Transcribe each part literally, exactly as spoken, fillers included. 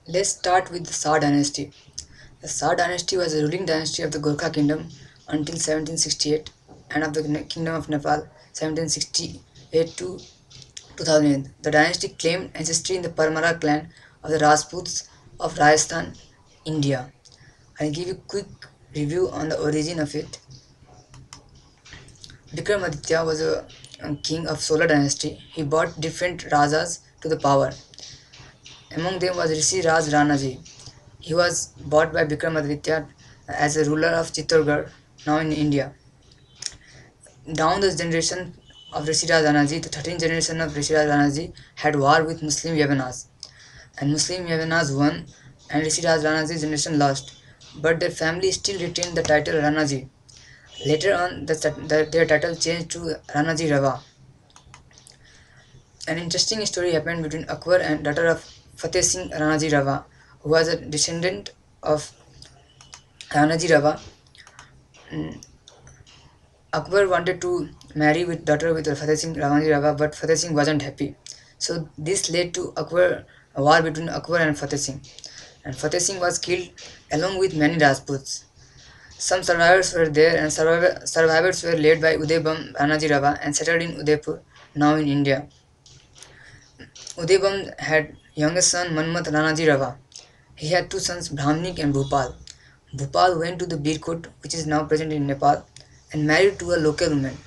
Let's start with the Shah dynasty. The Shah dynasty was a ruling dynasty of the Gorkha kingdom until seventeen sixty-eight and of the kingdom of Nepal seventeen sixty-eight to two thousand eight. The dynasty claimed ancestry in the Parmara clan of the Rajputs of Rajasthan, India. I'll give you a quick review on the origin of it. Vikramaditya was a, a king of Solar dynasty. He brought different Rajas to the power. Among them was Rishi Raj Ranaji. He was bought by Vikramaditya as a ruler of Chittorgarh, now in India. Down the generation of Rishi Raj Ranaji, the thirteenth generation of Rishi Raj Ranaji had war with Muslim Yavanas, and Muslim Yavanas won, and Rishi Raj Ranaji's generation lost. But their family still retained the title Ranaji. Later on, the, the, their title changed to Ranaji Rava. An interesting story happened between Akbar and daughter of Fateh Singh Ranaji Rava, who was a descendant of Ranaji Rava. Mm, Akbar wanted to marry with daughter with Fateh Singh Ranaji Rava, but Fateh Singh wasn't happy. So this led to Akbar a war between Akbar and Fateh Singh, and Fateh Singh was killed along with many Rajputs. Some survivors were there, and survivor, survivors were led by Udaybam Ranaji Rava and settled in Udaipur, now in India. Udaybam had youngest son Manmat Ranaji Rava. He had two sons Brahmanik and Bhupal. Bhupal went to the Birkut, which is now present in Nepal, and married to a local woman.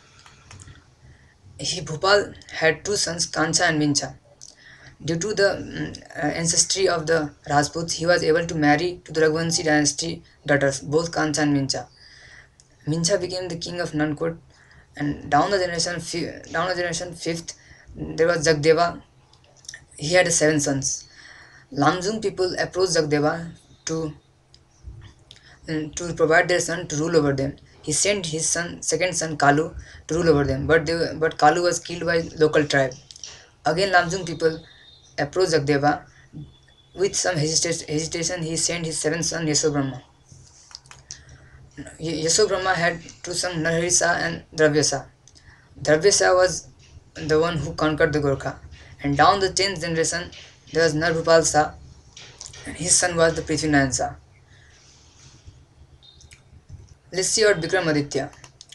He Bhupal had two sons Kancha and Mincha. Due to the mm, uh, ancestry of the Rajputs, he was able to marry to the Raghuvanshi dynasty daughters, both Kancha and Mincha. Mincha became the king of Nankot, and down the generation, down the generation fifth, there was Jagdeva. He had seven sons. Lamjung people approached Jagdeva to mm, to provide their son to rule over them. He sent his son, second son Kalu, to rule over them, but they, but Kalu was killed by local tribe. Again, Lamjung people approached Jagdeva. With some hesita- hesitation, he sent his seventh son Yashobrahma. Yashobrahma had two sons Narhisa and Dravyasa. Dravyasa was the one who conquered the Gorkha. And down the tenth generation, there was Narbhupal Shah, and his son was the Prithvinayan Shah. Let's see about Vikramaditya.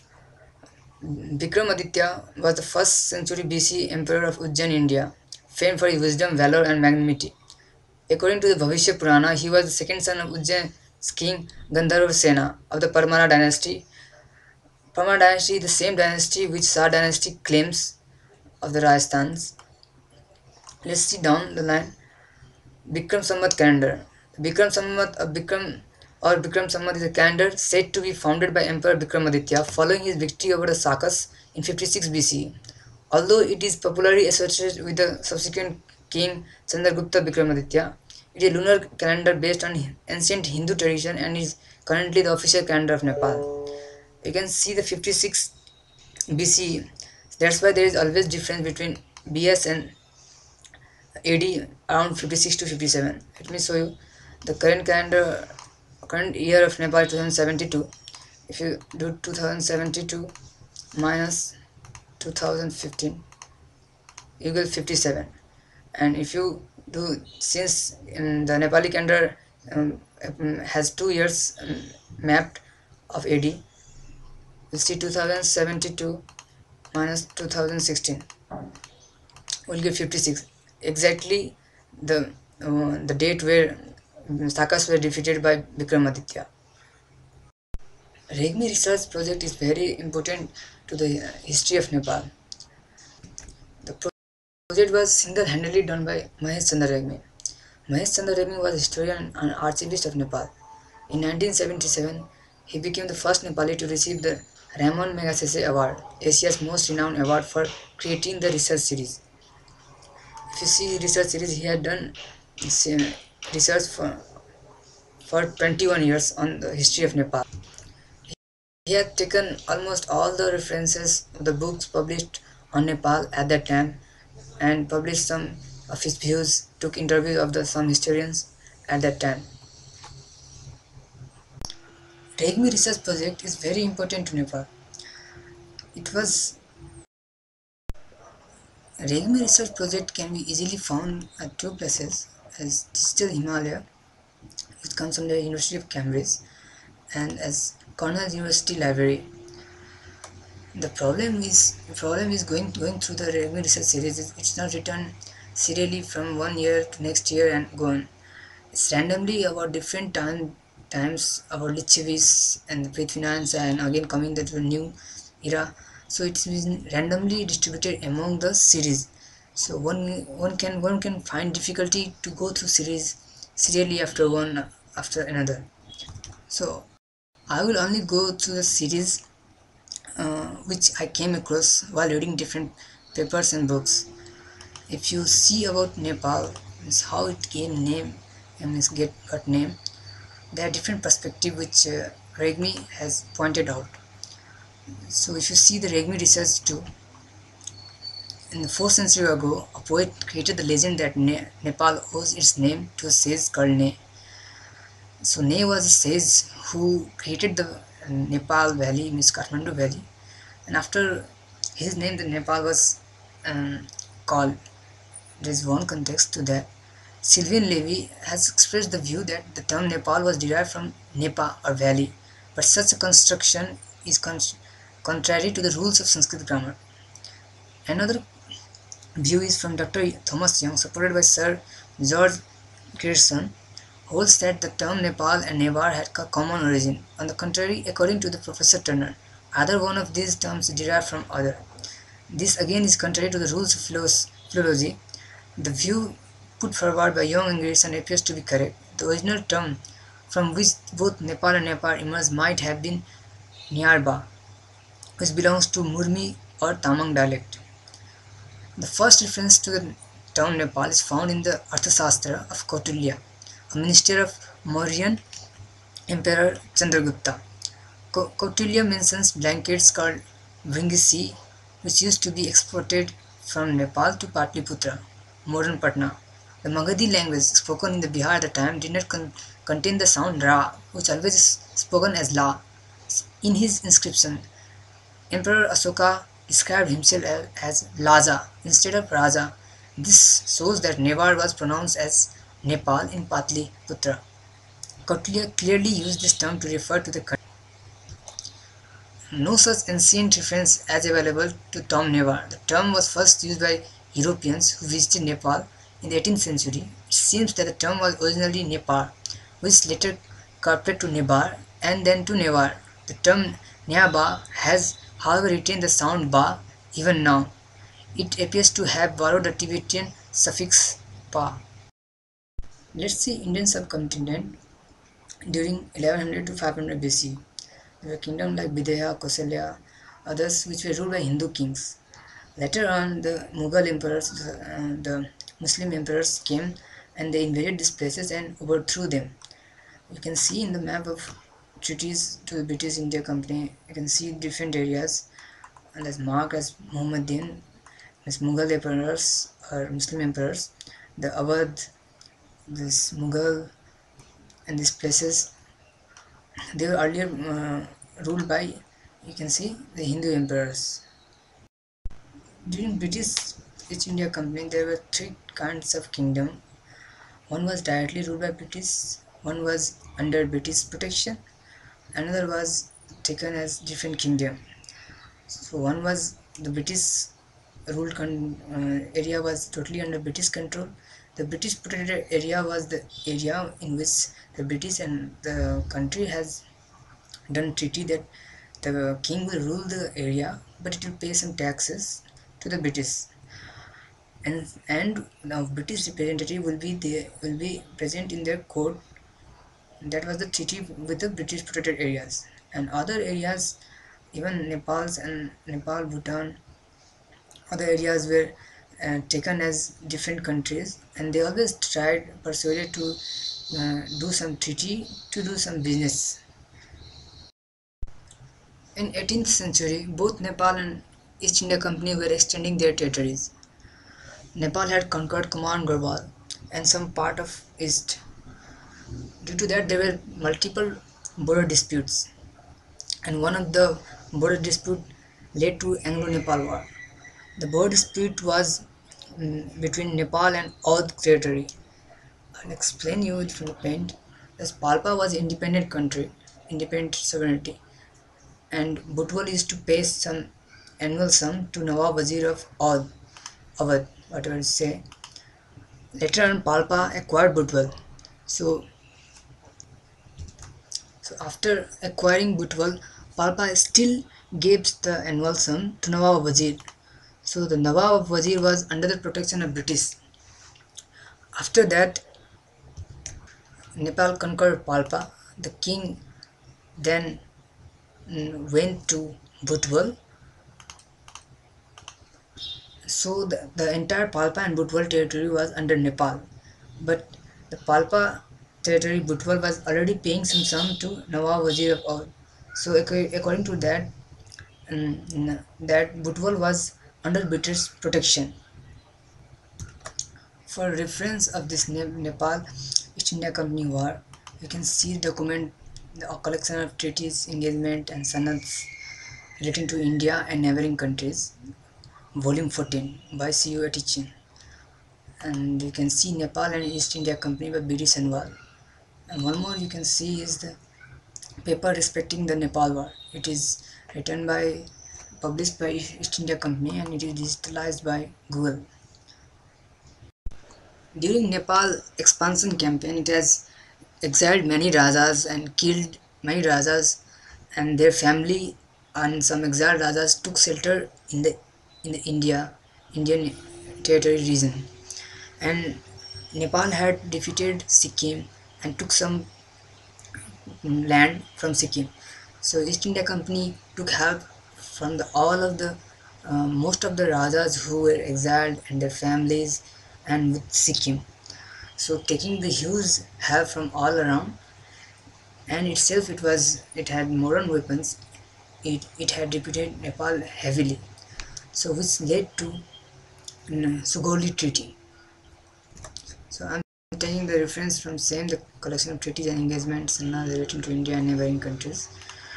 Vikramaditya was the first century B C emperor of Ujjain, India, famed for his wisdom, valor, and magnanimity. According to the Bhavishya Purana, he was the second son of Ujjain's king Gandharva Sena of the Parmara dynasty. Parmara dynasty is the same dynasty which Shah dynasty claims of the Rajasthans. Let's see down the line. Bikram Samvat calendar. Bikram Samvat of Bikram or Bikram Samvat is a calendar said to be founded by Emperor Vikramaditya following his victory over the Sakas in fifty-six B C. Although it is popularly associated with the subsequent king Chandragupta Vikramaditya, it is a lunar calendar based on ancient Hindu tradition and is currently the official calendar of Nepal. You can see the fifty-six B C. That's why there is always difference between B S and A D around fifty-six to fifty-seven. Let me show you the current calendar, current year of Nepal two thousand seventy-two. If you do two thousand seventy-two minus two thousand fifteen, you get fifty-seven. And if you do, since in the Nepali calendar um, um, has two years um, mapped of A D, you'll see two thousand seventy-two minus two thousand sixteen will give fifty-six, exactly the uh, the date where Sakas were defeated by Vikramaditya. Regmi research project is very important to the history of Nepal. The project was single-handedly done by Mahesh Chandra Regmi. Mahesh Chandra Regmi was a historian and archivist of Nepal. In nineteen seventy-seven, he became the first Nepali to receive the Ramon Magsaysay Award, Asia's most renowned award for creating the research series. If you see research series, he had done research for, for twenty-one years on the history of Nepal. He had taken almost all the references of the books published on Nepal at that time and published some of his views, took interviews of the some historians at that time. Regmi research project is very important to Nepal. It was Regmi research project can be easily found at two places, as Digital Himalaya, which comes from the University of Cambridge, and as Cornell University Library. The problem is the problem is going going through the Redmi research series. It's not written serially from one year to next year and go on. It's randomly about different time times about Lichevis and Faith Finance, and again coming to the new era. So it's been randomly distributed among the series. So one one can one can find difficulty to go through series serially after one after another. So I will only go through the series uh, which I came across while reading different papers and books. If you see about Nepal, means how it came name and means get got name, there are different perspective which uh, Regmi has pointed out. So if you see the Regmi research too, in the fourth century ago, a poet created the legend that ne- Nepal owes its name to a sage called Ne. So Ne was a sage who created the uh, Nepal Valley, means Kathmandu Valley, and after his name, the Nepal was um, called. There is one context to that. Sylvain Levy has expressed the view that the term Nepal was derived from Nepa or valley, but such a construction is con- contrary to the rules of Sanskrit grammar. Another view is from Doctor Thomas Young, supported by Sir George Grierson, holds that the term Nepal and Nevar had a common origin. On the contrary, according to the Professor Turner, either one of these terms is derived from other. This again is contrary to the rules of philology. The view put forward by Young and Grierson appears to be correct. The original term from which both Nepal and Nepal emerged might have been Nyarba, which belongs to Murmi or Tamang dialect. The first reference to the term Nepal is found in the Arthashastra of Kautilya, a minister of Mauryan Emperor Chandragupta. Kautilya mentions blankets called Bringisi, which used to be exported from Nepal to Patliputra, modern Patna. The Magadhi language spoken in the Bihar at the time did not con- contain the sound Ra, which always is spoken as La. In his inscription, Emperor Asoka described himself as Laja instead of Raja. This shows that Nevar was pronounced as Nepal in Patliputra. Kautilya clearly used this term to refer to the country. No such ancient reference is available to Tom Nevar. The term was first used by Europeans who visited Nepal in the eighteenth century. It seems that the term was originally Nepal, which later corrupted to Nebar and then to Nevar. The term Nyaba has, however, retained the sound ba even now. It appears to have borrowed the Tibetan suffix pa. Let's see Indian subcontinent during eleven hundred to five hundred B C. There were kingdoms like Videha, Kausalya, others which were ruled by Hindu kings. Later on, the Mughal emperors, uh, the Muslim emperors came and they invaded these places and overthrew them. You can see in the map of treaties to the British India Company, you can see different areas and as marked as Muhammadan, as Mughal emperors or Muslim emperors, the Awadh, this Mughal, and these places they were earlier uh, ruled by, you can see, the Hindu emperors. During British East India Company, there were three kinds of kingdom. One was directly ruled by British, one was under British protection, another was taken as different kingdom. So one was the British ruled con- uh, area was totally under British control. The British protected area was the area in which the British and the country has done treaty that the king will rule the area, but it will pay some taxes to the British, and and now British representative will be there will be present in their court. That was the treaty with the British protected areas, and other areas, even Nepal's and Nepal, Bhutan, other areas were uh, taken as different countries, and they always tried persuaded to uh, do some treaty to do some business. In eighteenth century, both Nepal and East India Company were extending their territories. Nepal had conquered Command Garbal and some part of East. Due to that, there were multiple border disputes, and one of the border dispute led to Anglo-Nepal War. The border dispute was mm, between Nepal and Oudh territory. I'll explain you it from the paint. As Palpa was independent country, independent sovereignty, and Butwal used to pay some annual sum to Nawab Wazir of Awadh, Awadh, whatever you say. Later on, Palpa acquired Butwal. So, so after acquiring Butwal, Palpa still gives the annual sum to Nawab Wazir. So the Nawab of Wazir was under the protection of British. After that, Nepal conquered Palpa. The king then mm, went to Butwal. So the, the entire Palpa and Butwal territory was under Nepal. But the Palpa territory, Butwal was already paying some sum to Nawab Wazir of Awadh. So according to that, mm, that Butwal was under British protection. For reference of this Nepal East India Company War, you can see the document, the collection of treaties, engagement and sanads relating to India and neighboring countries, volume fourteen by C U Atichin. And you can see Nepal and East India Company by B D Sanwal. And one more you can see is the paper respecting the Nepal War. It is written by, published by East India Company, and it is digitalized by Google. During Nepal expansion campaign, it has exiled many Rajas and killed many Rajas and their family, and some exiled Rajas took shelter in the in the India Indian territory region. And Nepal had defeated Sikkim and took some land from Sikkim. So East India Company took help from the all of the uh, most of the Rajas who were exiled and their families and with Sikkim. So taking the huge help from all around, and itself it was it had modern weapons. It it had defeated Nepal heavily. So which led to mm, Sugoli Treaty. So I'm taking the reference from same the collection of treaties and engagements and now relating to India and neighboring countries.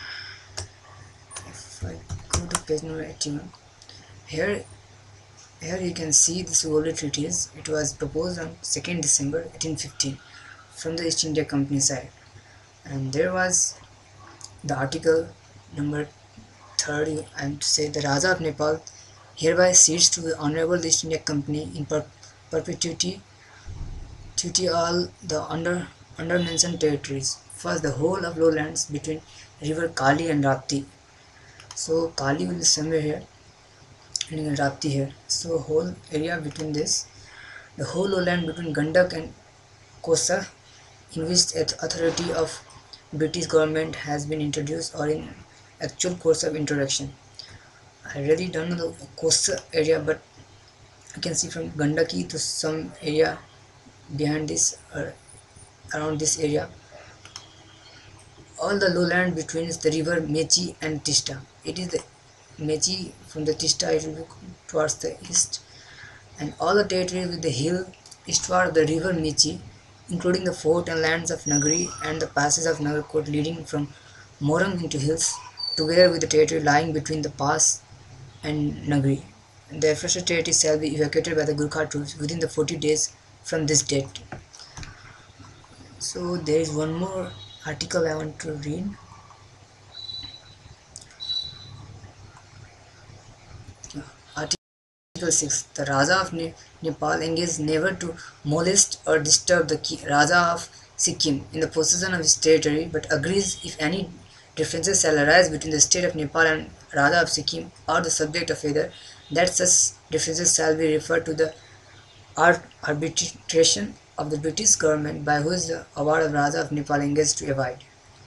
If I go to page number eighty-one, here here you can see the Sugoli Treaties. It was proposed on second December eighteen fifteen from the East India Company side, and there was the article number thirty, and to say the Raja of Nepal hereby cedes to the Honorable East India Company in per perpetuity to all the under under mentioned territories. First, the whole of lowlands between river Kali and Rapti. So Kali will be somewhere here and Rapti here. So whole area between this, the whole lowland between Gandak and Kosa, in which authority of British government has been introduced or in actual course of introduction. I really don't know the Kosa area, but you can see from Gandaki to some area behind this or around this area. All the lowland between is the river Mechi and Tista. It is the Mechi from the Tista, it will be towards the east, and all the territory with the hill eastward of the river Mechi, including the fort and lands of Nagari and the passes of Nagarkot leading from Morang into hills, together with the territory lying between the pass and Nagari. The affected territory shall be evacuated by the Gurkha troops within the forty days from this date. So there is one more article I want to read. Article six. The Raja of ne Nepal engaged never to molest or disturb the Raja of Sikkim in the possession of his territory, but agrees if any differences shall arise between the state of Nepal and Raja of Sikkim or the subject of either, that such differences shall be referred to the arbitration of the British government, by whose the award of Raja of Nepal engaged to abide.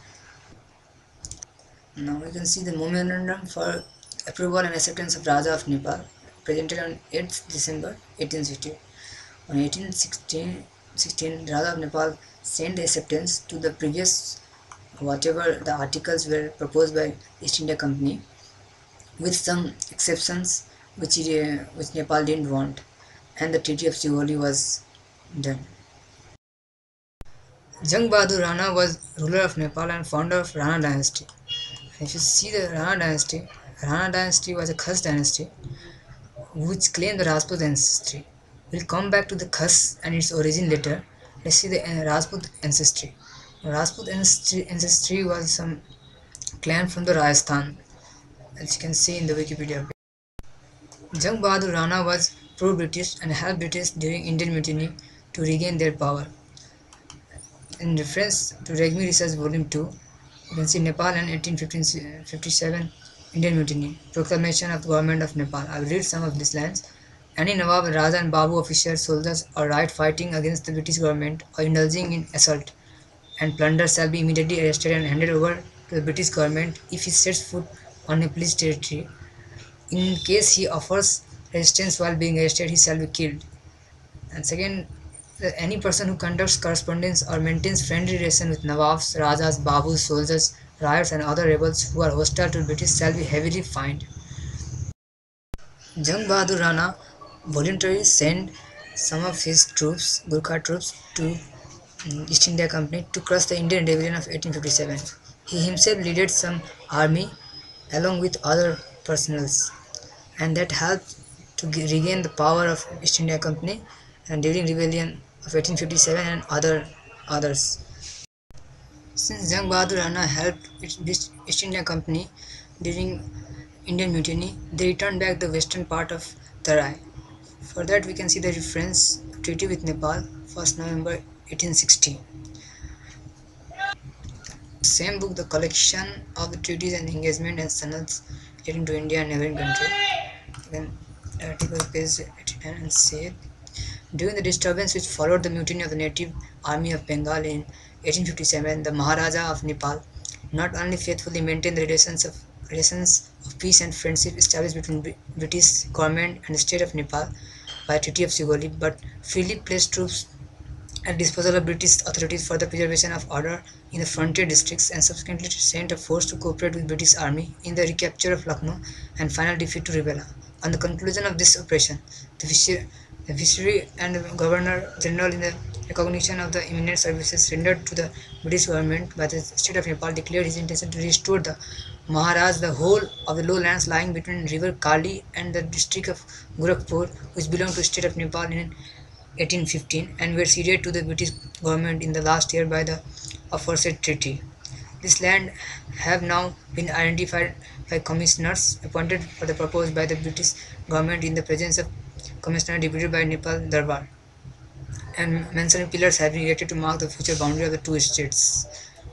Now we can see the memorandum for approval and acceptance of Raja of Nepal, presented on eighth December eighteen sixty. On eighteen sixteen, Raja of Nepal sent the acceptance to the previous whatever the articles were proposed by East India Company, with some exceptions which, it, uh, which Nepal didn't want, and the Treaty of Sugoli was done. Jang Bahadur Rana was ruler of Nepal and founder of Rana dynasty. If you see the Rana dynasty, Rana dynasty was a Khas dynasty which claimed the Rajput ancestry. We'll come back to the Khas and its origin later, Let's see the uh, Rajput ancestry. Rajput ancestry, ancestry was some clan from the Rajasthan, as you can see in the Wikipedia. Jung Bahadur Rana was pro-British and helped British during Indian Mutiny to regain their power. In reference to Regmi Research Volume two, you can see Nepal and eighteen fifty-seven Indian Mutiny, proclamation of the government of Nepal. I will read some of these lines. Any Nawab, Raja and Babu officers, soldiers or riot fighting against the British government or indulging in assault and plunder shall be immediately arrested and handed over to the British government if he sets foot on Nepalese territory. In case he offers resistance while being arrested, he shall be killed. And second, any person who conducts correspondence or maintains friendly relations with Nawabs, Rajas, Babus, soldiers, riots, and other rebels who are hostile to the British shall be heavily fined. Jung Bahadur Rana voluntarily sent some of his troops, Gurkha troops, to mm, East India Company to crush the Indian Rebellion of eighteen fifty-seven. He himself led some army along with other personals, and that helped to regain the power of East India Company and during rebellion of eighteen fifty-seven and other others. Since Jung Bahadur Rana helped East India Company during Indian Mutiny, they returned back the western part of Tarai. For that, we can see the reference treaty with Nepal, first November eighteen sixty. Same book, the collection of the treaties and engagement and sonnets relating to India and neighboring country. Then article page eighty-nine and say, during the disturbance which followed the mutiny of the native army of Bengal in eighteen fifty-seven, the Maharaja of Nepal not only faithfully maintained the relations of relations of peace and friendship established between British government and the state of Nepal by Treaty of Sigoli, but freely placed troops at disposal of British authorities for the preservation of order in the frontier districts and subsequently sent a force to cooperate with British army in the recapture of Lucknow and final defeat to rebel. On the conclusion of this operation, the Viceroy, the Viceroy and the Governor General, in the recognition of the imminent services rendered to the British government by the state of Nepal, declared his intention to restore the Maharaj the whole of the lowlands lying between river Kali and the district of Gorakhpur, which belonged to the state of Nepal in eighteen fifteen and were ceded to the British government in the last year by the aforesaid treaty. This land have now been identified by commissioners appointed for the purpose by the British government in the presence of commissioner deputed by Nepal Darbar, and mentioned pillars have been erected to mark the future boundary of the two states.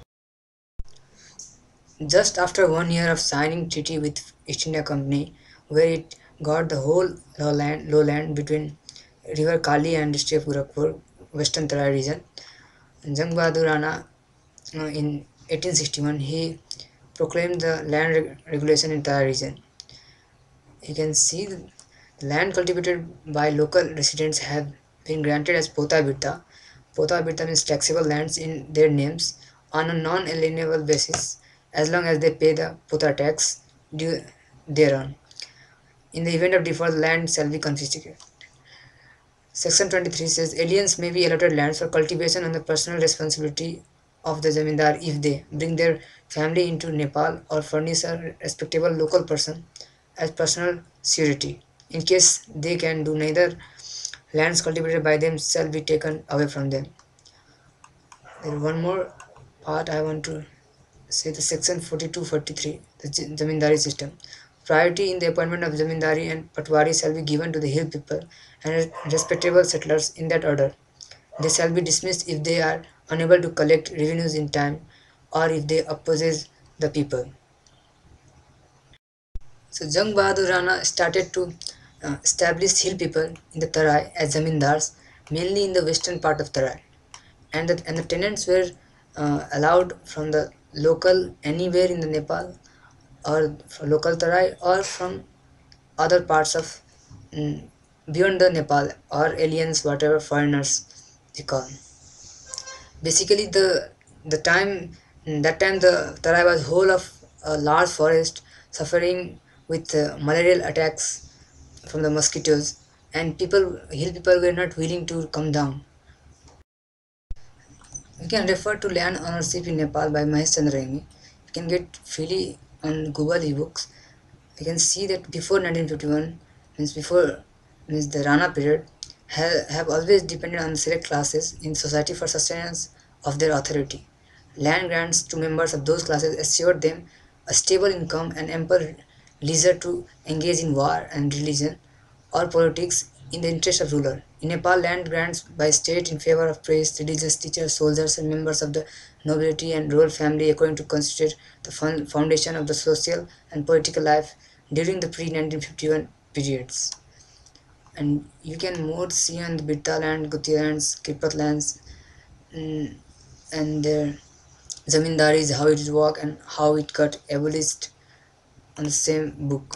Just after one year of signing treaty with East India Company, where it got the whole lowland, lowland between river Kali and district of Gorakhpur, western Tarai region, Jung Bahadur Rana, uh, in eighteen sixty-one, he proclaimed the land reg- regulation in Tarai region. You can see the land cultivated by local residents have been granted as Pota Birta. Pota Birta means taxable lands in their names on a non-alienable basis as long as they pay the Pota tax due thereon. In the event of default, the land shall be confiscated. Section twenty-three says aliens may be allotted lands for cultivation on the personal responsibility of the zamindar if they bring their family into Nepal or furnish a respectable local person as personal surety. In case they can do neither, lands cultivated by them shall be taken away from them. Then one more part I want to say, the section forty-two forty-three, the zamindari system. Priority in the appointment of zamindari and patwari shall be given to the hill people and respectable settlers in that order. They shall be dismissed if they are unable to collect revenues in time or if they oppose the people. So Jung Bahadur Rana started to uh, establish hill people in the Tarai as zamindars, mainly in the western part of Tarai, and the, and the tenants were uh, allowed from the local anywhere in the Nepal or from local Tarai or from other parts of mm, beyond the Nepal or aliens, whatever foreigners they call. Basically, the the time that time the Tarai was whole of a large forest suffering with uh, malarial attacks from the mosquitoes, and people hill people were not willing to come down. You can refer to Land Ownership in Nepal by Mahesh Chandra Remy. You can get freely on Google ebooks. You can see that before nineteen fifty-one, means before means the Rana period, ha- have always depended on select classes in society for sustenance of their authority. Land grants to members of those classes assured them a stable income and ample leisure to engage in war and religion or politics in the interest of ruler. In Nepal, land grants by state in favor of priests, religious teachers, soldiers, and members of the nobility and royal family, according to constitute the fun- foundation of the social and political life during the pre nineteen fifty-one periods. And you can more see on the Birta land, Guti lands, Kirpat lands, mm, and their zamindaris, how it work and how it got abolished on the same book.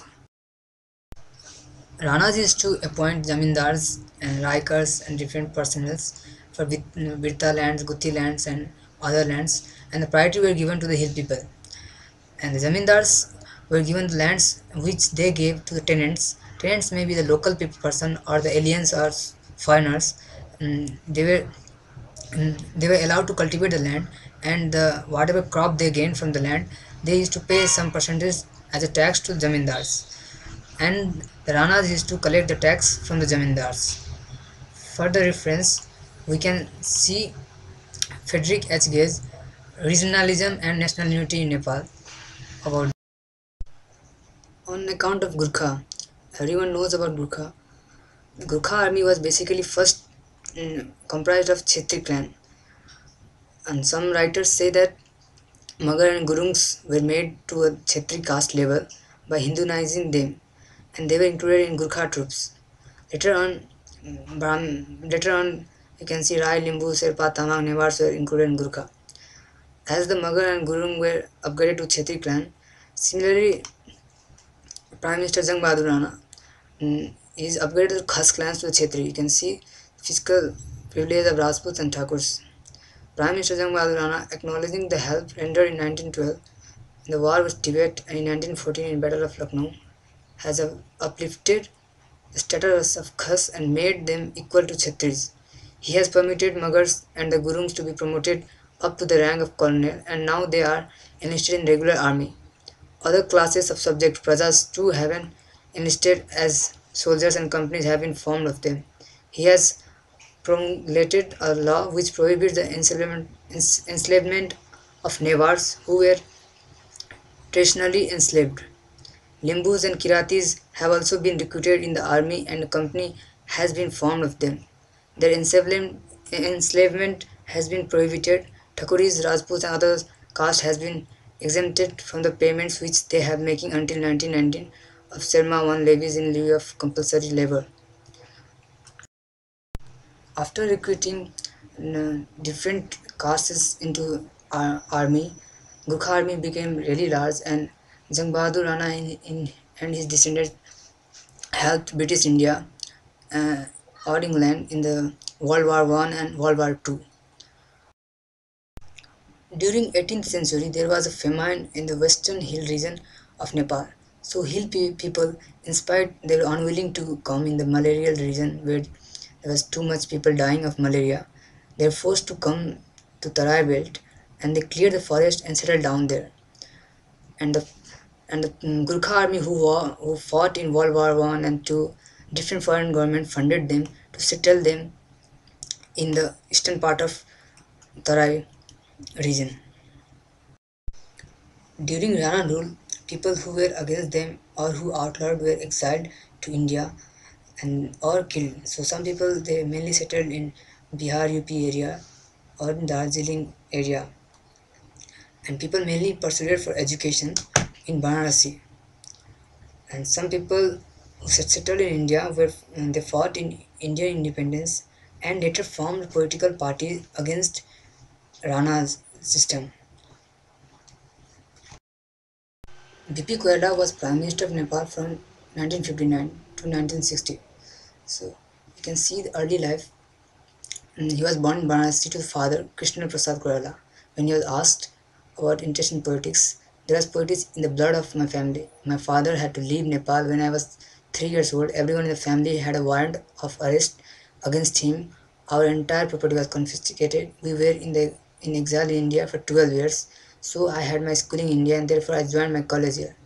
Ranas used to appoint zamindars and raikars and different personals for Vit- Virta lands, Guti lands, and other lands, and the priority were given to the hill people. And the zamindars were given the lands which they gave to the tenants. Tenants may be the local people person or the aliens or s- foreigners. Mm, they were mm, they were allowed to cultivate the land, and the whatever crop they gained from the land, they used to pay some percentage as a tax to the zamindars, and the Ranas used to collect the tax from the zamindars. For the reference, we can see Frederick H. Gage, Regionalism and National Unity in Nepal, about on account of Gurkha. Everyone knows about Gurkha. Gurkha army was basically first mm, comprised of Kshetri clan, and some writers say that Magar and Gurungs were made to a Kshetri caste level by Hinduizing them, and they were included in Gurkha troops. Later on, mm, Brahm, later on, you can see Rai, Limbu, Sherpa, Tamang, Newars were included in Gurkha. As the Magar and Gurung were upgraded to Kshetri clan, similarly, Prime Minister Jang Bahadur Rana mm, is upgraded to Khas clans to Kshetri. You can see fiscal privilege of Rajputs and Thakurs. Prime Minister Jang Bahadur Rana, acknowledging the help rendered in nineteen twelve in the war with Tibet and in nineteen fourteen in Battle of Lucknow, has uplifted the status of Khas and made them equal to Kshetris. He has permitted Magars and the Gurungs to be promoted up to the rank of colonel, and now they are enlisted in regular army. Other classes of subject prajas too have been enlisted as soldiers, and companies have been formed of them. He has promulgated a law which prohibits the enslavement, enslavement of Newars who were traditionally enslaved. Limbus and Kiratis have also been recruited in the army, and a company has been formed of them. Their enslavement, enslavement has been prohibited. Thakuris, Rajputs and other castes has been exempted from the payments which they have making until nineteen nineteen of Serma one levies in lieu of compulsory labor. After recruiting uh, different castes into our army, Gurkha army became really large, and Jang Bahadur Rana in, in, and his descendants helped British India uh, or England in the World War One and World War Two. During eighteenth century, there was a famine in the western hill region of Nepal. So hill pe- people, in spite they were unwilling to come in the malarial region where there was too much people dying of malaria. They were forced to come to Tarai belt, and they cleared the forest and settled down there. And the and the mm, Gurkha army who wa- who fought in World War One and Two, different foreign government funded them to settle them in the eastern part of Tarai region. During Rana rule, people who were against them or who outlawed were exiled to India and or killed. So some people they mainly settled in Bihar U P area or in Darjeeling area, and people mainly pursued for education in Varanasi. And some people who set- settled in India were mm, they fought in Indian independence and later formed political parties against Rana's system. B P Koyala was Prime Minister of Nepal from nineteen fifty-nine to nineteen sixty. So you can see the early life. Mm, He was born in Varanasi to his father, Krishna Prasad Koyala. When he was asked about interest in politics, there was politics in the blood of my family. My father had to leave Nepal when I was three years old. Everyone in the family had a warrant of arrest against him. Our entire property was confiscated. We were in the in exile in India for twelve years. So I had my schooling in India, and therefore I joined my college here.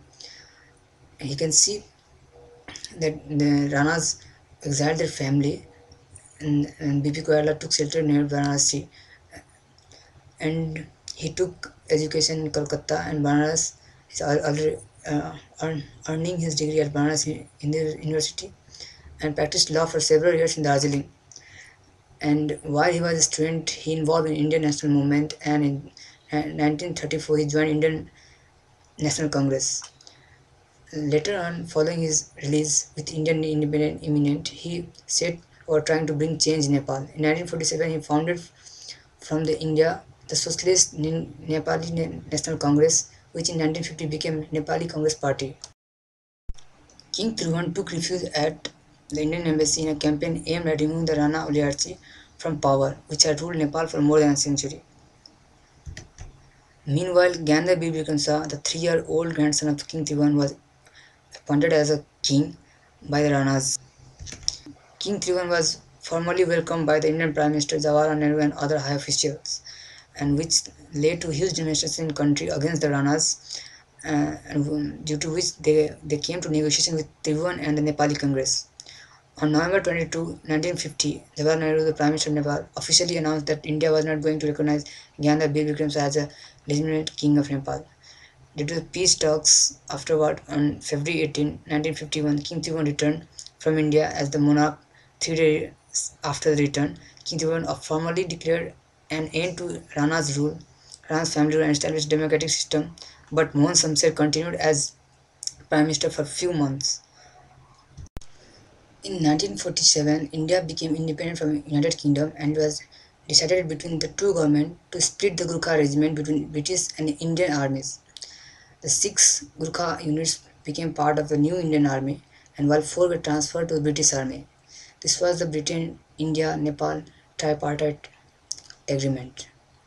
And you can see that the Ranas exiled their family and, and B P Koyala took shelter near Varanasi, and he took education in Kolkata and Banaras. He's already uh, earn, earning his degree at Banaras Hindu University, and practiced law for several years in Darjeeling. And while he was a student, he involved in Indian national movement, and in uh, nineteen thirty-four he joined Indian National Congress. Later on, following his release with Indian independence imminent, he set about trying to bring change in Nepal. In nineteen forty-seven, he founded from the India the Socialist Nepali National Congress, which in nineteen fifty became Nepali Congress Party. King Thiruvan took refuge at the Indian embassy in a campaign aimed at removing the Rana oligarchy from power, which had ruled Nepal for more than a century. Meanwhile, Gandha Bir Birkansa, the three-year-old grandson of King Thiruvan, was appointed as a king by the Ranas. King Thiruvan was formally welcomed by the Indian Prime Minister Jawaharlal Nehru and other high officials, and which led to huge demonstrations in the country against the Ranas, uh, and um, due to which they, they came to negotiation with Thiruvan and the Nepali Congress. On November twenty-second, nineteen fifty, Jawaharlal Nehru, the Prime Minister of Nepal, officially announced that India was not going to recognize Gandha Bir Bikram as a legitimate king of Nepal. Due to the peace talks afterward, on February eighteenth, nineteen fifty-one, King Thiruvan returned from India as the monarch. Three days after the return, King Thiruvan formally declared an end to Rana's rule, Rana's family rule, and established a democratic system, but Mohan Shamsher continued as Prime Minister for a few months. In nineteen forty-seven, India became independent from United Kingdom, and it was decided between the two governments to split the Gurkha regiment between British and Indian armies. The six Gurkha units became part of the new Indian Army, and while four were transferred to the British Army. This was the Britain-India-Nepal tripartite agreement.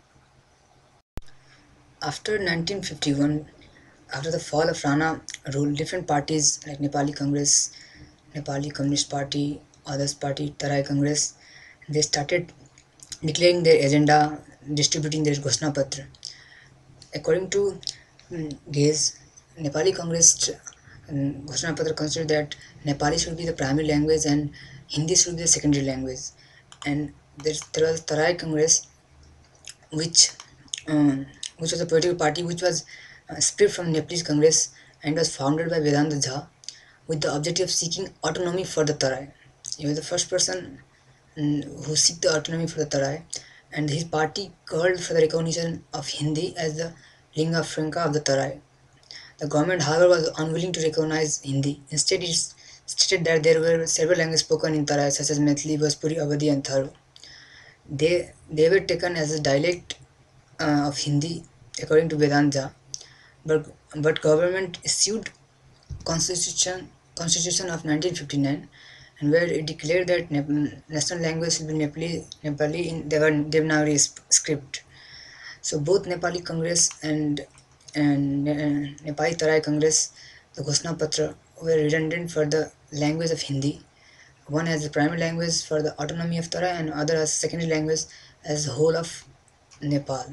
After nineteen fifty-one, after the fall of Rana rule, different parties like Nepali Congress, Nepali Communist Party, Others Party, Tarai Congress, they started declaring their agenda, distributing their Ghosna Patra. According to mm, Gaze, Nepali Congress um, Ghosna Patra considered that Nepali should be the primary language and Hindi should be the secondary language. And there, there was Tarai Congress, which um, which was a political party which was uh, split from Nepalese Congress and was founded by Vedanta Jha with the objective of seeking autonomy for the Tarai. He was the first person mm, who seek the autonomy for the Tarai, and his party called for the recognition of Hindi as the lingua franca of the Tarai. The government, however, was unwilling to recognize Hindi. Instead, it stated that there were several languages spoken in Tarai, such as Maithili, Bhojpuri, Awadhi, and Tharo. They, they were taken as a dialect uh, of Hindi, according to Vedanta, but, but government issued Constitution Constitution of nineteen fifty-nine, and where it declared that Nep- national language will be Nepali, Nepali in Devan- Devanagari script. So both Nepali Congress and and uh, Nepali Tarai Congress, the Ghosna Patra, were redundant for the language of Hindi. One as the primary language for the autonomy of Tarai, and other as secondary language as the whole of Nepal.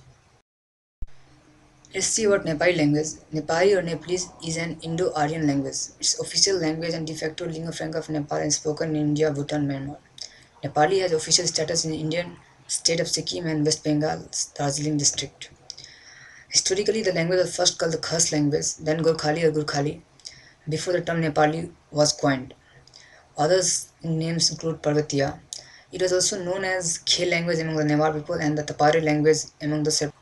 Let's see about Nepali language. Nepali or Nepalese is an Indo-Aryan language. It's official language and de facto lingua franca of Nepal and spoken in India, Bhutan, Myanmar. Nepali has official status in the Indian state of Sikkim and West Bengal's Darjeeling district. Historically, the language was first called the Khas language, then Gorkhali or Gurkhali, before the term Nepali was coined. Others names include Parvatiya. It was also known as Khe language among the Newar people and the Tapari language among the Sep.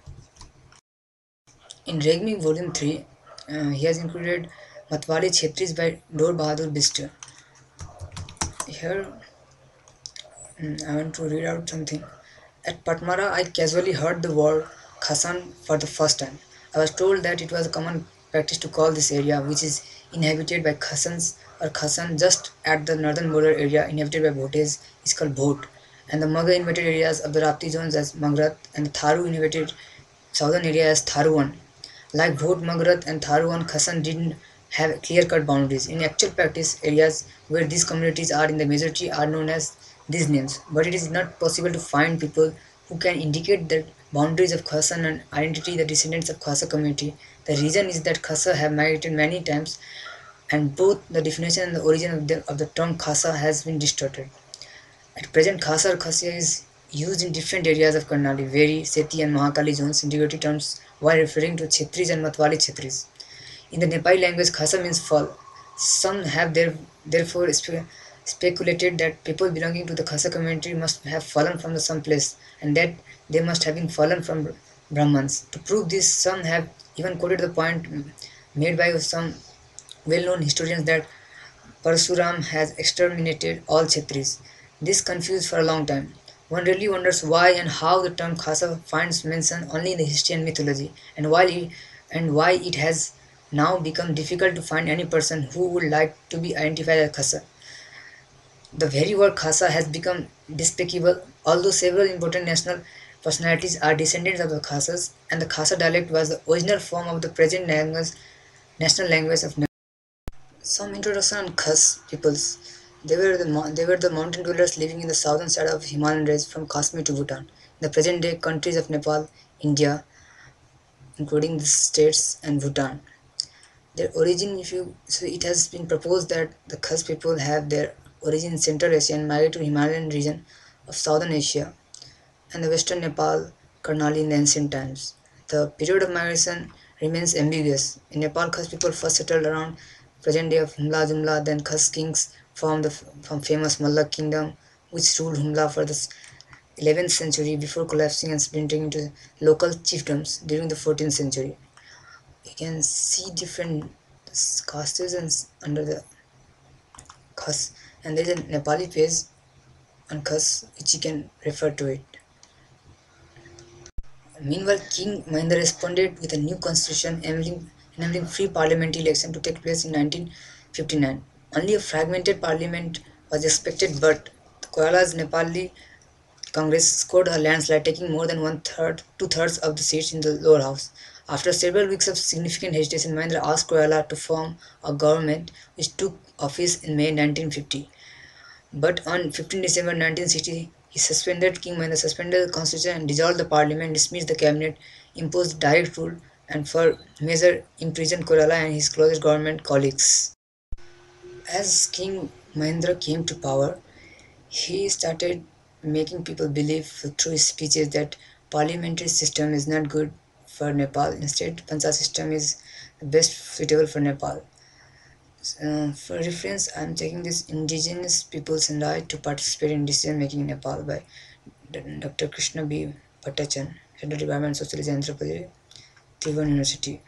In Regmi Volume three, uh, he has included Matwari Kshetris by Dor Bahadur Bist. Here, mm, I want to read out something. At Patmara, I casually heard the word Khasan for the first time. I was told that it was a common practice to call this area, which is inhabited by Khasans or Khasan, just at the northern border area inhabited by Bhotes, is called Bhot, and the Maga inhabited areas of the Rapti zones as Magrat, and the Tharu inhabited southern area as Tharuan. Like Bhot, Magrat, and Tharuan, Khasan didn't have clear-cut boundaries. In actual practice, areas where these communities are in the majority are known as these names, but it is not possible to find people who can indicate the boundaries of Khasa and identity the descendants of Khasa community. The reason is that Khasa have migrated many times, and both the definition and the origin of the, of the term Khasa has been distorted. At present, Khasa or Khasya is used in different areas of Karnali, Veri, Seti, and Mahakali zones in derogatory terms while referring to Chhetris and Matwali Chhetris. In the Nepali language, Khasa means fall. Some have there, therefore spe- speculated that people belonging to the Khasa community must have fallen from the some place and that they must have been fallen from Brahmans. To prove this, some have even quoted the point made by some well-known historians that Parsuram has exterminated all Kshetris. This confused for a long time. One really wonders why and how the term Khasa finds mention only in the history and mythology, and why it, and why it has now become difficult to find any person who would like to be identified as Khasa. The very word Khasa has become despicable, although several important national personalities are descendants of the Khasas, and the Khasa dialect was the original form of the present language, national language of Nepal. Some introduction on Khas peoples. They were the mo- they were the mountain dwellers living in the southern side of Himalayan range from Kashmir to Bhutan. In the present day countries of Nepal, India, including the states and Bhutan. Their origin, if you so it has been proposed that the Khas people have their origin in Central Asia and migrated to Himalayan region of southern Asia and the western Nepal, Karnali in the ancient times. The period of migration remains ambiguous. In Nepal, Khas people first settled around present day of Humla Jumla, then Khas kings formed the from famous Mallak kingdom, which ruled Humla for the eleventh century before collapsing and splintering into local chiefdoms during the fourteenth century. You can see different castes and under the Khas, and there is a Nepali page on Khas which you can refer to it. Meanwhile, King Mahendra responded with a new constitution enabling, enabling free parliamentary election to take place in nineteen fifty-nine. Only a fragmented parliament was expected, but Koala's Nepali Congress scored a landslide, taking more than one third, two thirds of the seats in the lower house. After several weeks of significant hesitation, Mahendra asked Koala to form a government which took office in May nineteen fifty. But on fifteenth December nineteen sixty, he suspended King Mahendra suspended the constitution and dissolved the parliament, dismissed the cabinet, imposed direct rule, and for measure imprisoned Koirala and his closest government colleagues. As King Mahendra came to power, he started making people believe through his speeches that parliamentary system is not good for Nepal. Instead, Panchayat system is the best suitable for Nepal. Uh, for reference, I am taking this indigenous peoples and right to participate in decision making in Nepal by Doctor Krishna B. Bhattachan, Head of Department of Sociology and Anthropology, Tribhuvan University.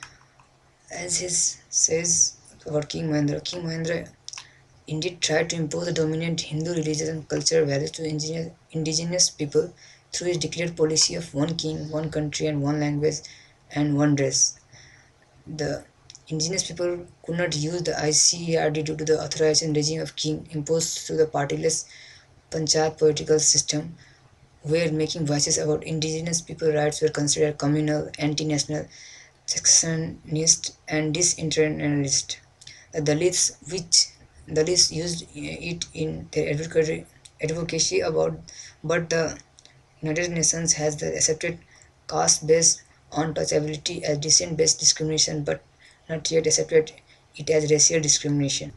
As he says about King Mahendra, King Mahendra indeed tried to impose the dominant Hindu religious and cultural values to indigenous, indigenous people through his declared policy of one king, one country, and one language and one dress. The indigenous people could not use the I C A R D due to the authorization regime of king imposed through the partyless panchayat political system, where making voices about indigenous people rights were considered communal, anti-national, secessionist, and disinternationalist. The Dalits, which Dalits used it in their advocacy, advocacy about, but the United Nations has the accepted caste-based untouchability as descent-based discrimination, but not yet accepted it as racial discrimination.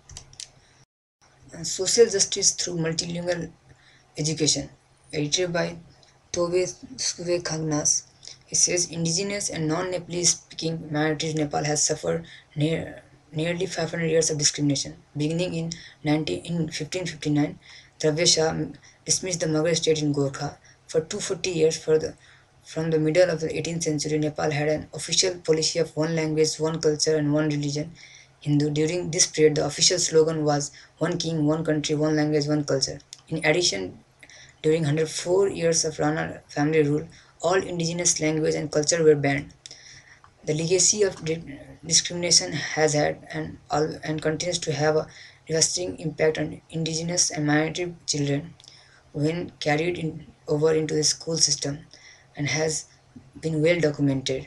And social justice through multilingual education, edited by Tove Suve Khagnas. He says indigenous and non-Nepalese speaking minorities in Nepal has suffered near, nearly five hundred years of discrimination. Beginning in, nineteen, in fifteen fifty-nine, Dravya Shah dismissed the Mughal state in Gorkha. For two hundred forty years, for the, from the middle of the eighteenth century, Nepal had an official policy of one language, one culture, and one religion, Hindu. During this period, the official slogan was one king, one country, one language, one culture. In addition, during one hundred four years of Rana family rule, all indigenous language and culture were banned. The legacy of di- discrimination has had and, al- and continues to have a devastating impact on indigenous and minority children when carried in, over into the school system and has been well documented.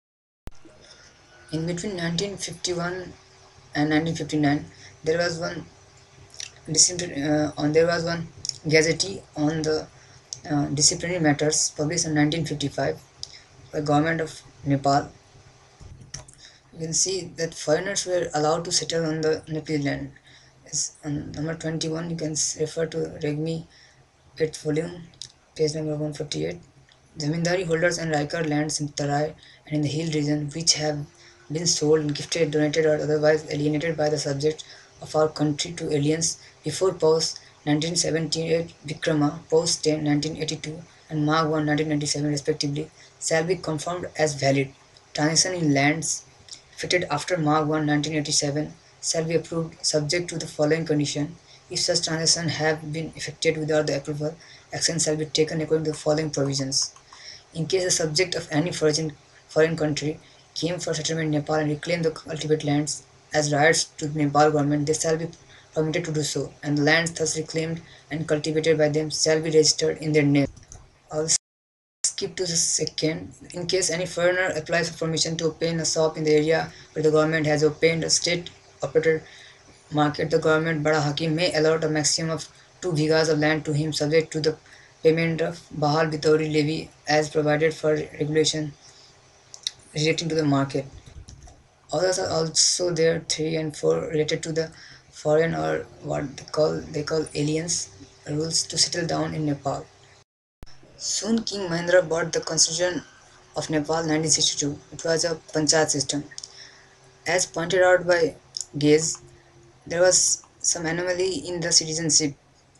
In between nineteen fifty-one and nineteen fifty-nine, there was one discipline, uh, on there was one gazette on the uh, disciplinary matters published in nineteen fifty-five by government of Nepal. You can see that foreigners were allowed to settle on the Nepali land. As on number twenty-one, you can refer to Regmi eighth volume, page number one forty-eight. Zamindari holders and Raikar lands in Tarai and in the hill region which have been sold, gifted, donated, or otherwise alienated by the subjects of our country to aliens before Paus nineteen seventy-eight Vikrama, Paus ten nineteen eighty-two, and Magh one nineteen ninety-seven respectively, shall be confirmed as valid. Transaction in lands fitted after Magh one nineteen eighty-seven shall be approved subject to the following condition. If such transactions have been effected without the approval, action shall be taken according to the following provisions. In case the subject of any foreign, foreign country came for settlement in Nepal and reclaimed the cultivated lands as rights to the Nepal government, they shall be permitted to do so, and the lands thus reclaimed and cultivated by them shall be registered in their name. I'll skip to the second. In case any foreigner applies for permission to open a shop in the area where the government has opened a state operated market, the government Bada Hakim may allot a maximum of two bighas of land to him subject to the payment of Bahal Bitauri levy as provided for regulation relating to the market. Others are also there three and four related to the foreign or what they call they call aliens rules to settle down in Nepal. Soon King Mahendra bought the constitution of Nepal nineteen sixty-two. It was a panchayat system. As pointed out by Gaze, there was some anomaly in the citizenship.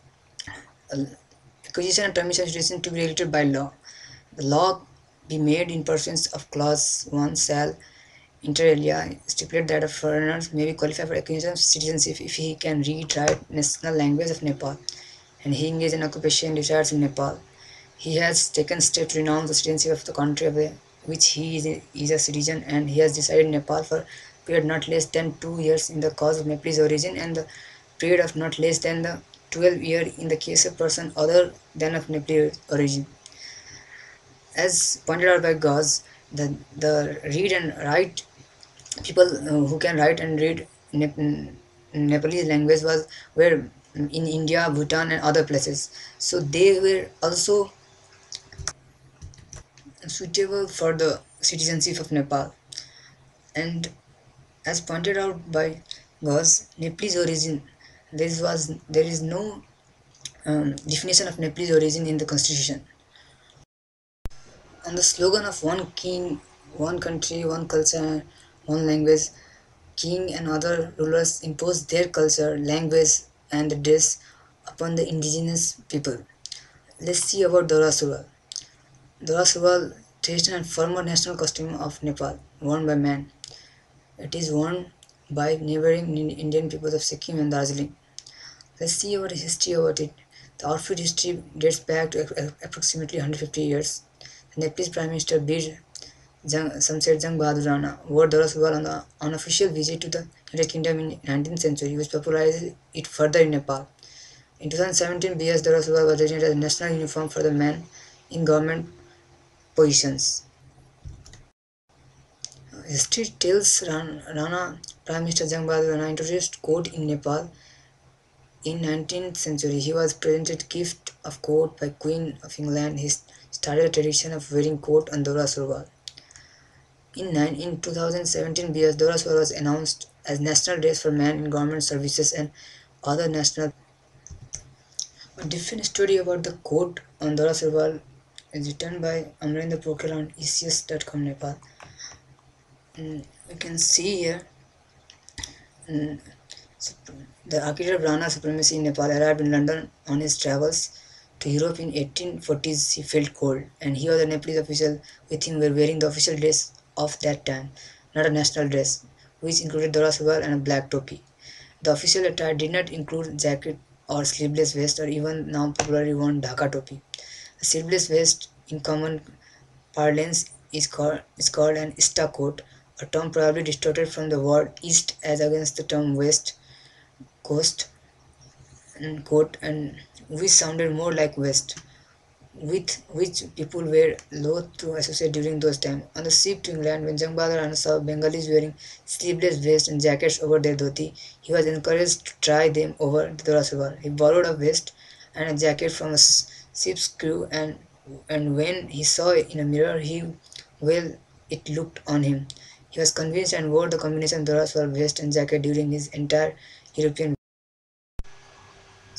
Uh, Acquisition and termination of citizenship to be regulated by law. The law be made in pursuance of clause one shall inter alia stipulate that a foreigner may be qualified for acquisition of citizenship if he can read, write national language of Nepal and he engage in occupation and resides in Nepal. He has taken steps to renounce the citizenship of the country of which he is a, is a citizen, and he has decided in Nepal for a period not less than two years in the cause of Nepalese origin and the period of not less than the twelve year in the case of person other than of Nepalese origin. As pointed out by Gauss, the, the read and write people uh, who can write and read Nep- Nepalese language was were in India, Bhutan, and other places. So they were also suitable for the citizenship of Nepal. And as pointed out by Gauss, Nepalese origin. This was there is no um, definition of Nepalese origin in the constitution. On the slogan of one king, one country, one culture, one language, king and other rulers imposed their culture, language, and dress upon the indigenous people. Let's see about Dora Surwal. Dora Surwal, traditional and former national costume of Nepal, worn by men. It is worn by neighboring Indian peoples of Sikkim and Darjeeling. Let's see about the history about it. The outfit history dates back to approximately one hundred fifty years. The Nepalese Prime Minister Bir Jang, Samset Jang Bahadur Rana wore Dora Surwal on the unofficial visit to the United Kingdom in nineteenth century, which popularized it further in Nepal. In twenty seventeen, B S Dora Surwal was designated as a national uniform for the men in government positions. History tells Ran, Rana Prime Minister Jang Bahadur Rana introduced coat in Nepal in nineteenth century. He was presented gift of coat by Queen of England. He started a tradition of wearing coat and Dora Surwal. In, nine, in two thousand seventeen, B S Dora Surwal was announced as national dress for men in government services and other national. A different story about the coat on Dora Surwal is written by Amrinder Pokhel on E C S dot com Nepal. Mm, we can see here mm, the architect of Rana supremacy in Nepal arrived in London on his travels to Europe in eighteen forties. He felt cold, and he or the Nepalese official with him were wearing the official dress of that time, not a national dress, which included Dora Surwal and a black topi. The official attire did not include jacket or sleeveless vest or even now popularly worn dhaka topi. A sleeveless vest in common parlance is called, is called an ista coat, a term probably distorted from the word east as against the term west coast and coat, and which sounded more like west, with which people were loath to associate during those times. On the ship to England, when Jang Bahadur Rana saw Bengalis wearing sleeveless vests and jackets over their dhoti, he was encouraged to try them over the Dora Surwal. He borrowed a vest and a jacket from a ship's crew, and and when he saw it in a mirror, he well it looked on him. He was convinced and wore the combination Dora Surwal vest and jacket during his entire European.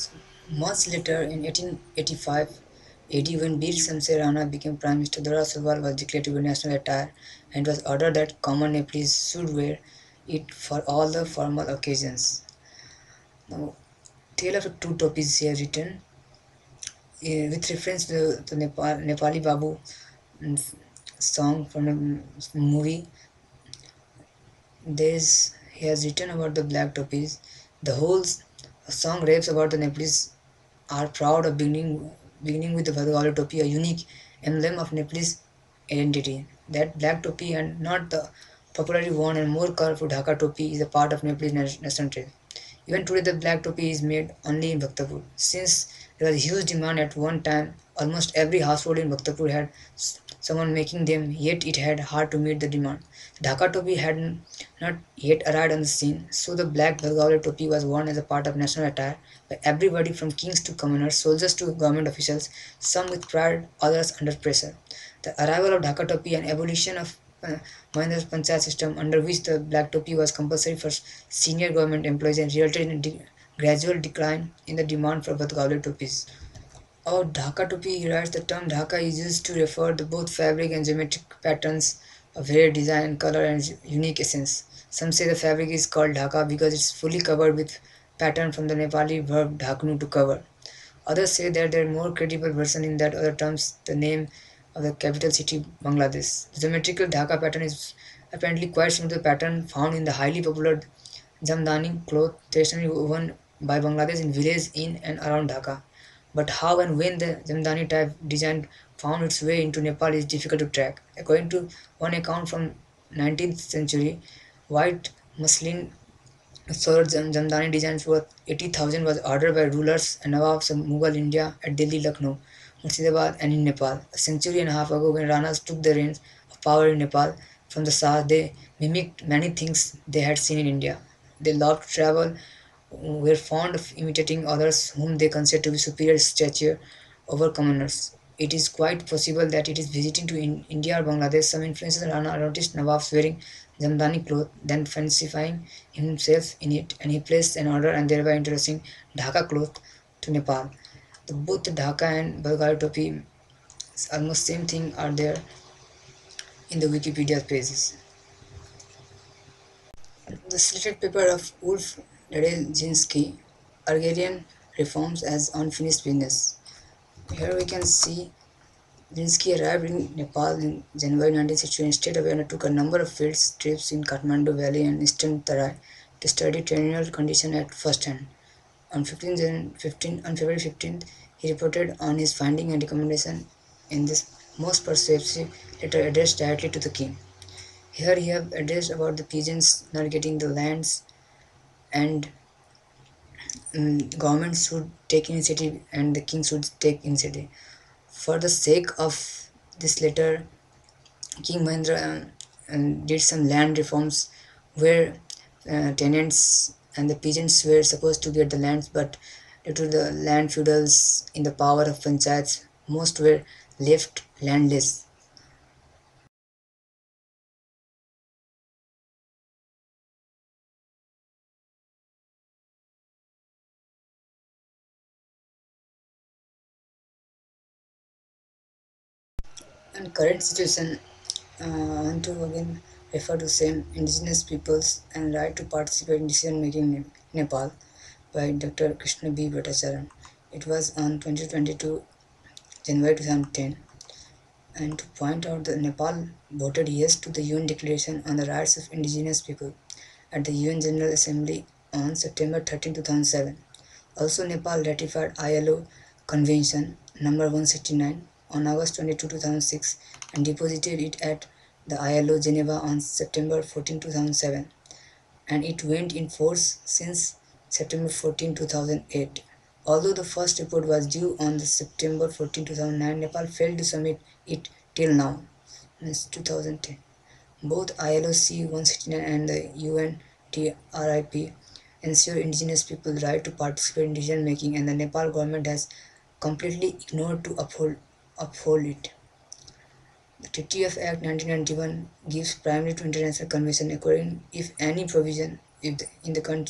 Months later, in eighteen eighty-five A D, when Bir Shamsher Rana became Prime Minister, Dora Salwar was declared to be national attire, and it was ordered that common Nepalese should wear it for all the formal occasions. Now, Tale of Two Topis here written eh, with reference to the Nepal, Nepali Babu mm, song from the movie. There's he has written about the black topis. The whole s- song raps about the Nepalese are proud of beginning beginning with the Bhadgawali topi, a unique emblem of Nepalese identity. That black topi and not the popularly worn and more colorful Dhaka topi is a part of Nepalese na- national trade. Even today, the black topi is made only in Bhaktapur. Since there was huge demand at one time, almost every household in Bhaktapur had s- someone making them, yet it had hard to meet the demand. Dhaka topi had n- not yet arrived on the scene, so the black Belgavi topi was worn as a part of national attire by everybody from kings to commoners, soldiers to government officials, some with pride, others under pressure. The arrival of Dhaka topi and abolition of uh, Mahendra's Panchayat system, under which the black topi was compulsory for senior government employees, and resulted in a de- gradual decline in the demand for Bhattacali topis. About Dhaka topi, he writes the term Dhaka is used to refer to both fabric and geometric patterns of varied design, color, and unique essence. Some say the fabric is called Dhaka because it's fully covered with pattern from the Nepali verb dhaknu to cover. Others say that there are more credible version in that other terms the name of the capital city Bangladesh. The geometrical Dhaka pattern is apparently quite similar to the pattern found in the highly popular Jamdani cloth traditionally woven by Bangladesh in villages in and around Dhaka. But how and when the Jamdani type design found its way into Nepal is difficult to track. According to one account from nineteenth century, white muslin Sir Jam- Jamdani designs worth eighty thousand was ordered by rulers and Nawabs of Mughal India at Delhi, Lucknow, Murshidabad and in Nepal. A century and a half ago when Ranas took the reins of power in Nepal from the Shah, they mimicked many things they had seen in India. They loved travel, were fond of imitating others whom they considered to be superior stature over commoners. It is quite possible that it is visiting to in India or Bangladesh. Some influences Rana noticed Nawabs wearing Jamdani cloth, then fancifying himself in it, and he placed an order and thereby introducing Dhaka cloth to Nepal. The, both the Dhaka and Bulgari topi, almost same thing, are there in the Wikipedia pages. The slated paper of Ulf Radezinski, Agrarian Reforms as Unfinished Business. Here we can see Linsky arrived in Nepal in January nineteen sixty and stayed away and took a number of field trips in Kathmandu Valley and eastern Tarai to study terminal condition at first hand. On fifteenth Jan- fifteen, on February fifteenth, he reported on his finding and recommendation in this most persuasive letter addressed directly to the king. Here he have addressed about the peasants not getting the lands and um, government should take initiative and the king should take initiative. For the sake of this letter, King Mahendra um, um, did some land reforms where uh, tenants and the peasants were supposed to get the lands, but due to the land feudals in the power of panchayats, most were left landless. And current situation, uh, I want to again refer to same indigenous peoples and right to participate in decision making in Nepal by Doctor Krishna B. Bhattacharya. It was on twenty twenty-two January twenty ten. And to point out that Nepal voted yes to the U N Declaration on the Rights of Indigenous People at the U N General Assembly on September thirteenth, two thousand seven. Also, Nepal ratified I L O Convention number one sixty-nine on August twenty-second, two thousand six and deposited it at the I L O Geneva on September fourteenth, two thousand seven, and it went in force since September fourteenth, two thousand eight. Although the first report was due on the September fourteenth, two thousand nine, Nepal failed to submit it till now, means two thousand ten. Both I L O C one sixty-nine and the U N T R I P ensure indigenous people's right to participate in decision making, and the Nepal government has completely ignored to uphold uphold it. The Treaty of Act nineteen ninety-one gives priority to international convention according if any provision if the, in the con-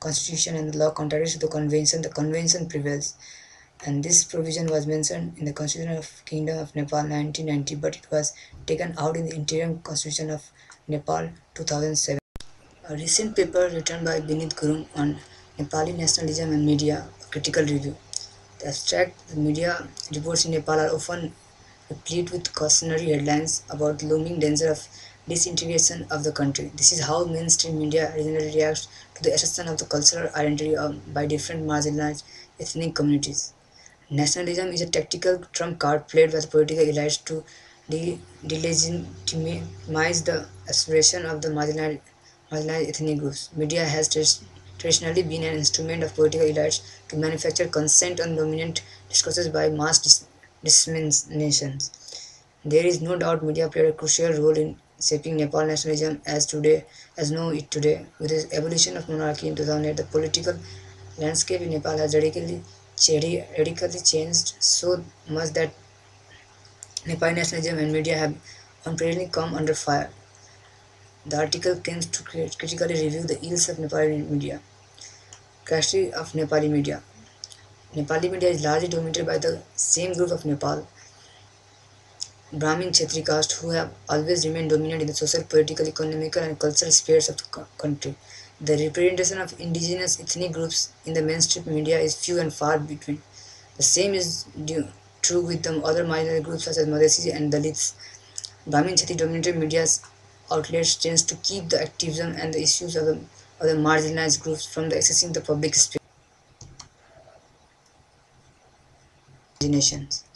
constitution and the law contradicts the convention, the convention prevails. And this provision was mentioned in the Constitution of Kingdom of Nepal nineteen ninety, but it was taken out in the interim Constitution of Nepal two thousand seven. A recent paper written by Binit Gurung on Nepali nationalism and media, a critical review. The abstract the media reports in Nepal are often replete with cautionary headlines about the looming danger of disintegration of the country. This is how mainstream media generally reacts to the assertion of the cultural identity of, by different marginalized ethnic communities. Nationalism is a tactical trump card played by the political elites to de- delegitimize the aspiration of the marginalized, marginalized ethnic groups. Media has tra- traditionally been an instrument of political elites to manufacture consent on dominant discourses by mass dis- disseminations. There is no doubt media played a crucial role in shaping Nepal nationalism as today as know it today. With the abolition of monarchy in two thousand eight, the political landscape in Nepal has radically, radically changed so much that Nepali nationalism and media have unfairly come under fire. The article claims to critically review the ills of Nepali media. Crashing of Nepali media. Nepali media is largely dominated by the same group of Nepal, Brahmin Kshatriya caste, who have always remained dominant in the social, political, economical, and cultural spheres of the co- country. The representation of indigenous ethnic groups in the mainstream media is few and far between. The same is due, true with the other marginal groups such as Madhesh and Dalits. Brahmin Kshatriya dominated media's outlets tends to keep the activism and the issues of the, of the marginalized groups from the accessing the public space. Imaginations.